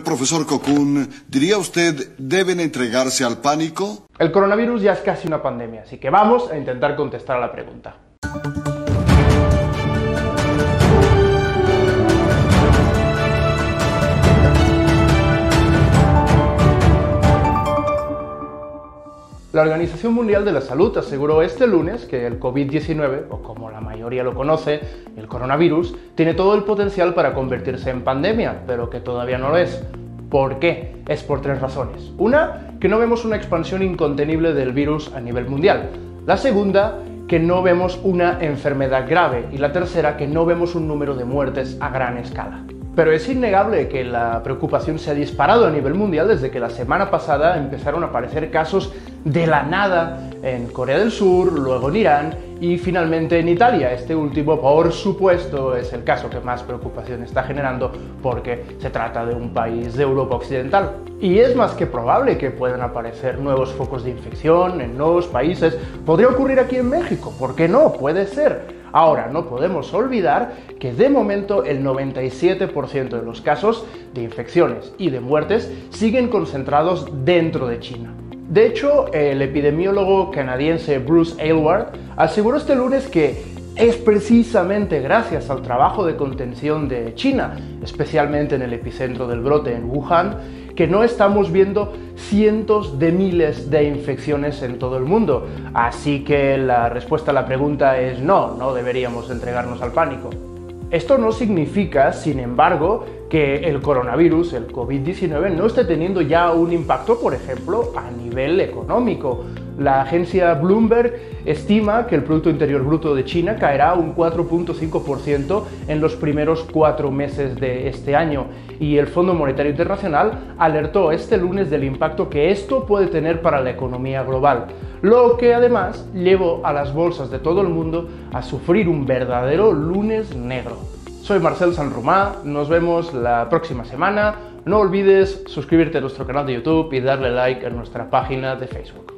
profesor Kokun, ¿diría usted deben entregarse al pánico? El coronavirus ya es casi una pandemia, así que vamos a intentar contestar a la pregunta. La Organización Mundial de la Salud aseguró este lunes que el COVID-19, o como la mayoría lo conoce, el coronavirus, tiene todo el potencial para convertirse en pandemia, pero que todavía no lo es. ¿Por qué? Es por tres razones. Una, que no vemos una expansión incontenible del virus a nivel mundial. La segunda, que no vemos una enfermedad grave. Y la tercera, que no vemos un número de muertes a gran escala. Pero es innegable que la preocupación se ha disparado a nivel mundial desde que la semana pasada empezaron a aparecer casos de la nada en Corea del Sur, luego en Irán y finalmente en Italia. Este último, por supuesto, es el caso que más preocupación está generando porque se trata de un país de Europa Occidental. Y es más que probable que puedan aparecer nuevos focos de infección en nuevos países. Podría ocurrir aquí en México, ¿por qué no? Puede ser. Ahora, no podemos olvidar que de momento el 97% de los casos de infecciones y de muertes siguen concentrados dentro de China. De hecho, el epidemiólogo canadiense Bruce Aylward aseguró este lunes que es precisamente gracias al trabajo de contención de China, especialmente en el epicentro del brote en Wuhan, que no estamos viendo cientos de miles de infecciones en todo el mundo. Así que la respuesta a la pregunta es no deberíamos entregarnos al pánico. Esto no significa, sin embargo, que el coronavirus, el COVID-19, no esté teniendo ya un impacto, por ejemplo, a nivel económico. La agencia Bloomberg estima que el Producto Interior Bruto de China caerá un 4.5% en los primeros 4 meses de este año y el Fondo Monetario Internacional alertó este lunes del impacto que esto puede tener para la economía global, lo que además llevó a las bolsas de todo el mundo a sufrir un verdadero lunes negro. Soy Marcel Sanromà, nos vemos la próxima semana. No olvides suscribirte a nuestro canal de YouTube y darle like a nuestra página de Facebook.